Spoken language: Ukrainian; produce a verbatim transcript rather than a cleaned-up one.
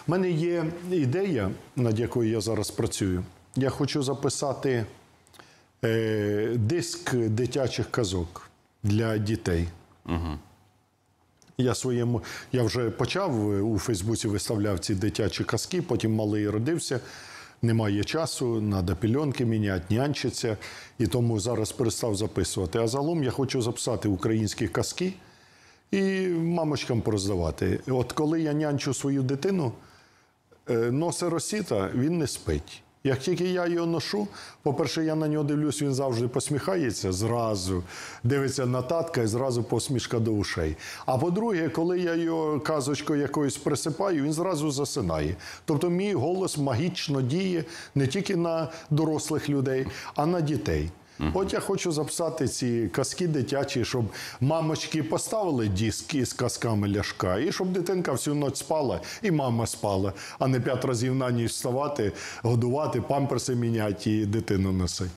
У мене є ідея, над якою я зараз працюю. Я хочу записати е, диск дитячих казок для дітей. Угу. Я своєму, я вже почав у Фейсбуці виставляв ці дитячі казки, потім малий родився, немає часу, треба пільонки міняти, нянчиться, і тому зараз перестав записувати. А загалом я хочу записати українські казки і мамочкам пороздавати. От коли я нянчу свою дитину, носи Росіта, він не спить. Як тільки я його ношу, по-перше, я на нього дивлюсь, він завжди посміхається, зразу дивиться на татка і зразу посмішка до ушей. А по-друге, коли я його казочкою якоюсь присипаю, він зразу засинає. Тобто мій голос магічно діє не тільки на дорослих людей, а на дітей. От я хочу записати ці казки дитячі, щоб мамочки поставили диски з казками Ляшка, і щоб дитинка всю ніч спала, і мама спала, а не п'ять разів на ніч вставати, годувати, памперси міняти і дитину носити.